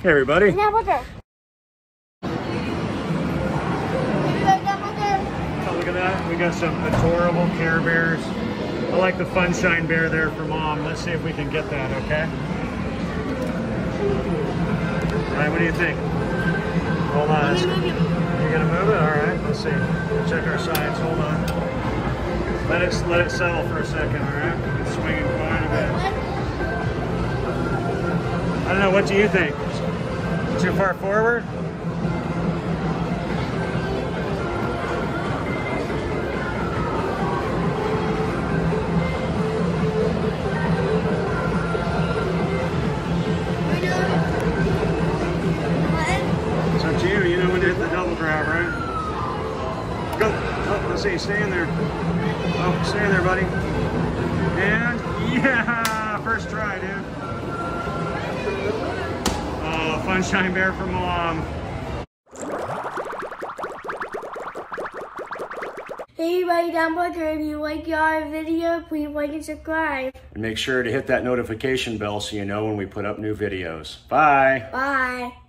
Hey everybody. Oh, look at that. We got some adorable Care Bears. I like the Funshine Bear there for Mom. Let's see if we can get that, okay? All right, what do you think? Hold on. You're gonna move it? All right, let's see. Check our sides, hold on. Let it settle for a second, all right? It's swinging quite a bit. I don't know, what do you think? Too far forward? It's up to you. You know when to hit the double grab, right? Go. Oh, let's see. Stay in there. Oh, stay in there, buddy. And yeah, first try, dude. Oh, Funshine Bear for Mom. Hey everybody down below, if you like our video, please like and subscribe. And make sure to hit that notification bell so you know when we put up new videos. Bye. Bye.